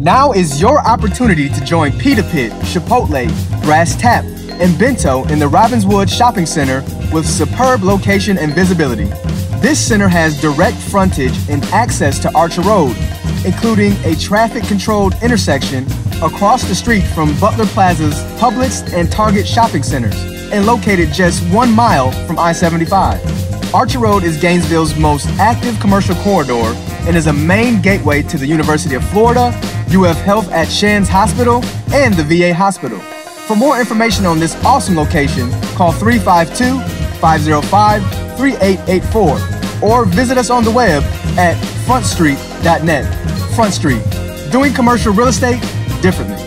Now is your opportunity to join Pita Pit, Chipotle, Grass Tap, and Bento in the Robbinswood Shopping Center with superb location and visibility. This center has direct frontage and access to Archer Road, including a traffic-controlled intersection across the street from Butler Plaza's Publix and Target shopping centers, and located just 1 mile from I-75. Archer Road is Gainesville's most active commercial corridor and is a main gateway to the University of Florida, UF Health at Shands Hospital, and the VA Hospital. For more information on this awesome location, call 352-505-3884 or visit us on the web at frontstreet.net. Front Street, doing commercial real estate differently.